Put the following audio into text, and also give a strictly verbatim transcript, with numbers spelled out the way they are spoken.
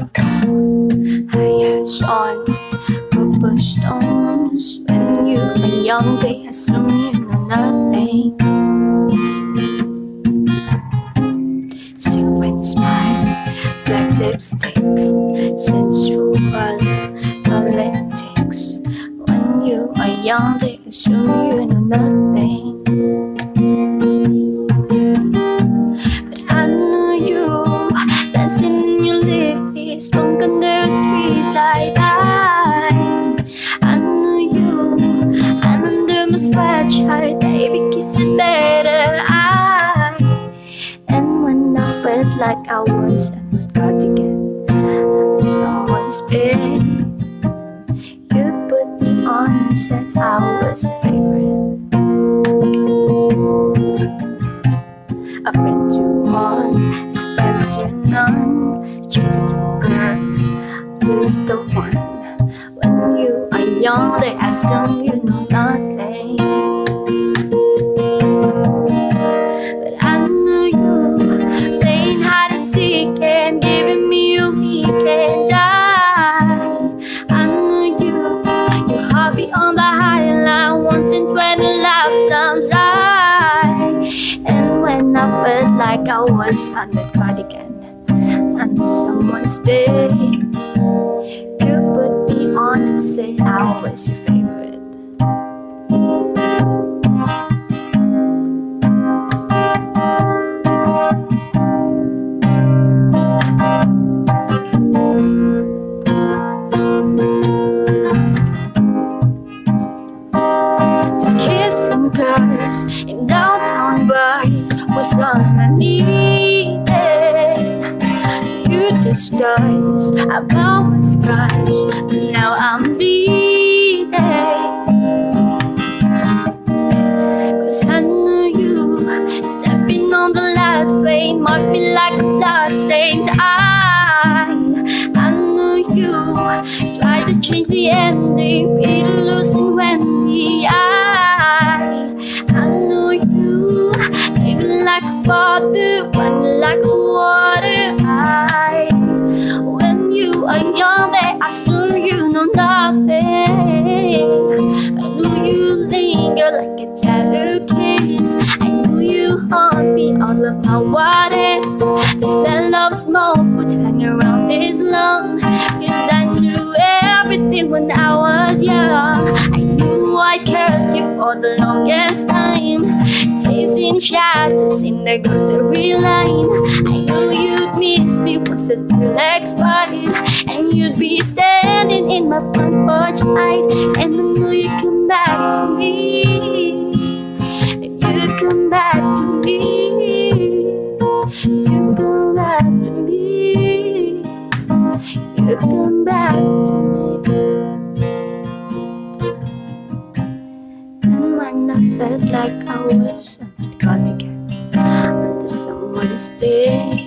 Hires on cobblestones. When you were young, they assume you know nothing. Sequin smile, black lipstick, sensual politics. When you are young, they assume you know nothing. But I knew you, dancing in your lips, drunk under a street light. I, I knew you, and under my sweatshirt, baby, kiss it better. I, and when I felt like I was in my cardigan under someone's bed, you put me on and said I was your favorite. A friend to one is a friend to none. Chase the girls, lose the one. When you are young, they assume you know nothing. But I knew you, playing hide and seek and giving me a weekend. I, I knew you, your hobby on the high line once in twenty lifetimes. I, and when I felt like I was under cardigan, under someone's bed, you put me on and said I was your favorite. To kiss some girls in downtown bars was all I needed. You the stars, I found my scars, but now I'm bleeding. Cause I knew you, stepping on the last train marked me like a blood stain. I, I knew you, tried to change the ending, Peter losing Wendy. I, I knew you, living like a father, running like a water. I, when you are young, they assume you know nothing. I knew you linger like a tattoo kiss. I knew you haunt me all of my what ifs. The smell of smoke would hang around this long. Cause I knew everything when I was young. I knew I'd curse you for the longest time, chasing shadows in the grocery line. I knew you'd miss me once the thrill expired, and you'd be standing in my front porch light. And I knew you'd come back to me. You'd come back to me. You'd come back to me. You'd come back to me. And when I felt like I was on a cardigan under someone's bed,